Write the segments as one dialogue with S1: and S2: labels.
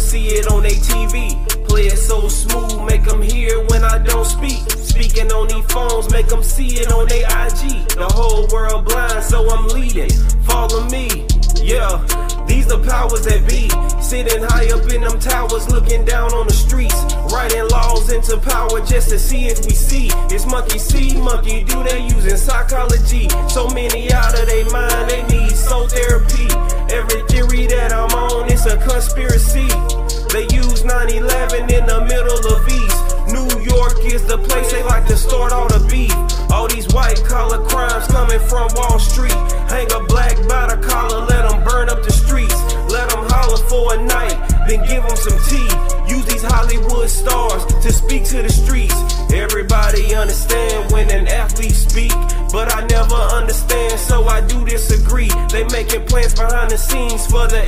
S1: see it on they TV. Play it so smooth, make them hear when I don't speak. Speaking on these phones, make them see it on they IG. The whole world blind, so I'm leading. Follow me, yeah. These the powers that be. Sitting high up in them towers, looking down on the streets. Writing laws into power just to see if we see. It's monkey see, monkey do, they using psychology. So many out of their mind, they need soul therapy. Every theory that I'm on, it's a conspiracy. They use 9/11 in the middle of East. New York is the place they like to start all the beef. All these white collar crimes coming from Wall Street. Hang a black by the collar, let them burn up the streets. Let them holler for a night, then give them some tea. Use these Hollywood stars to speak to the streets. Everybody understand when an athlete speak, but I never understand, so I do disagree. They making plans behind the scenes for the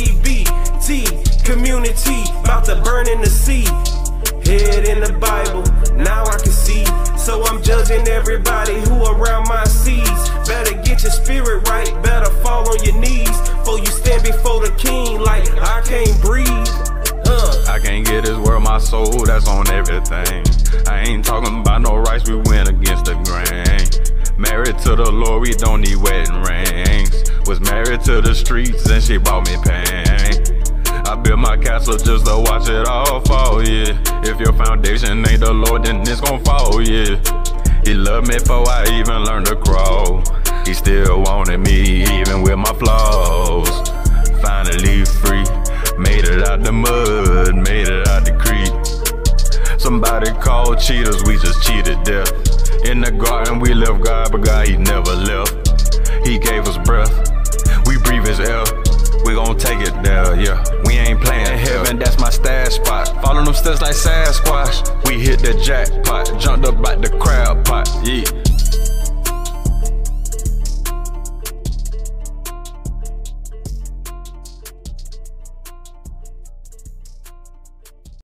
S1: LGBT community, about to burn in the sea. Head in the Bible, now I can see. So I'm judging everybody who around my seeds. Better get your spirit right, better fall on your knees, before you stand before the king like I can't breathe.
S2: I can't get this world my soul, that's on everything. I ain't talking about no rights, we went against the grain. Married to the Lord, we don't need wedding rings. Was married to the streets and she brought me pain. I built my castle just to watch it all fall, yeah. If your foundation ain't the Lord, then it's gon' fall, yeah. He loved me before I even learned to crawl. He still wanted me even with my flaws. Finally free, made it out the mud, made it out the creek. Somebody called cheaters, we just cheated death. In the garden we left God, but God he never left. He gave us breath, we breathe his air. We gon' take it there, yeah. We ain't playing heaven, that's my stash spot. Follow them steps like Sasquatch. We hit the jackpot, jumped up by the crab pot, yeah.